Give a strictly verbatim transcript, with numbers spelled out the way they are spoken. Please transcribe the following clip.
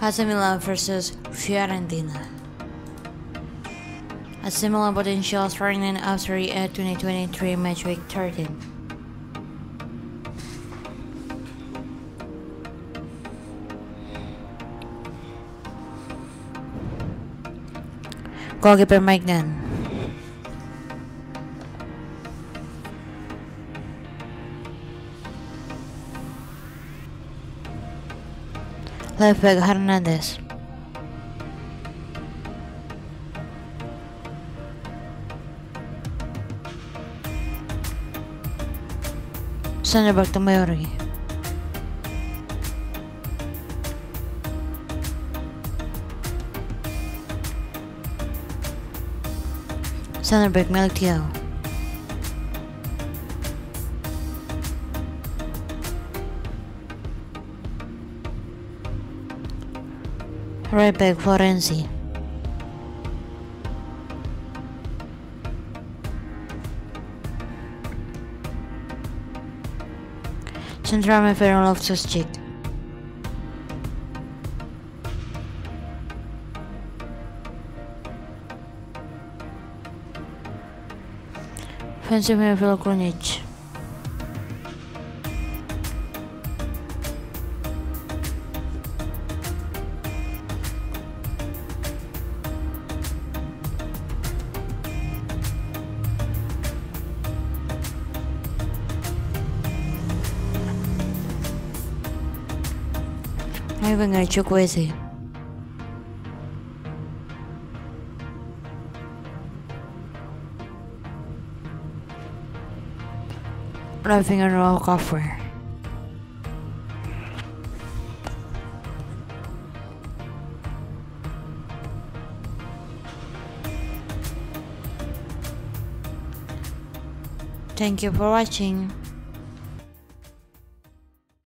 A C Milan versus Fiorentina. A C Milan potential starting in Serie A twenty twenty-three match week thirteen. Goalkeeper Mike Dunn. Left back Hernandez. Center back Tomayori. Center back Malik Thiaw. Right back Florenzi. Central midfielder Loftus-Cheek. Offensive midfielder Krunic. Ivan Chukwueze. Right winger Noah Okafor. Thank you for watching.